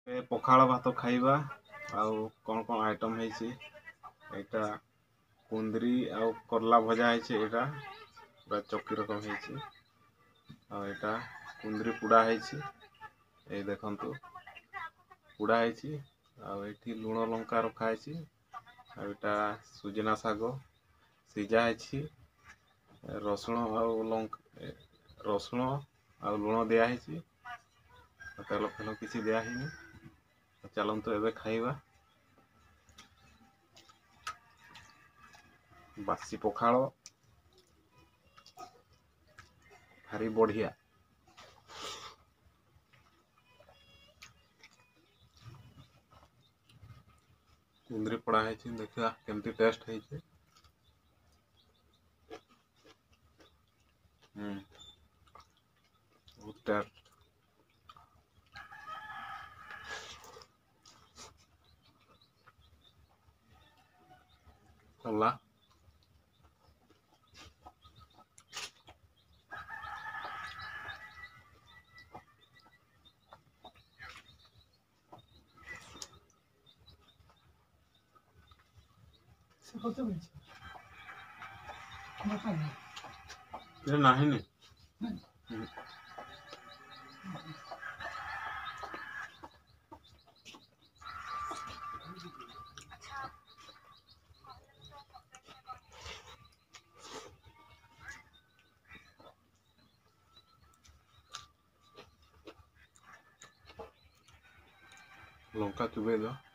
ए पखाଳ ଭାତ ଖାଇବା ଆଉ କଣ ଆଇଟମ୍ ହେଇଛି ଏଇଟା କୁନ୍ଦରି ଆଉ କରଲା ଭଜା ହେଇଛି ଏଇଟା ପୁରା ଚକି ରକମ ହେଇଛି ଆଉ ଏଇଟା କୁନ୍ଦରି ପୁଡ଼ା ହେଇଛି ଏଇ ଦେଖନ୍ତୁ ପୁଡ଼ା ହେଇଛି ଆଉ ଏଠି ଲୁଣ ଲଙ୍କା ରଖା ହେଇଛି ଆଉ ଏଇଟା ସୁଜନା ଶାଗ ସିଝା ହେଇଛି ରସୁଣ ଆଉ ଲୁଣ ଦିଆ ହେଇଛି ତେଲ ଫେଲ କିଛି ଦିଆ ହେଇନି ଚାଲନ୍ତୁ ଏବେ ଖାଇବା ବାସି ପଖାଳ ଭାରି ବଢ଼ିଆ କୁନ୍ଦରି ପୋଡ଼ା ହେଇଛି ଦେଖିବା କେମିତି ଟେଷ୍ଟ ହେଇଛି ବହୁତ ଟେଷ୍ଟ ହେଲା ନାହିଁ ଲଙ୍କା ଚୁବେଇ ଦିଅ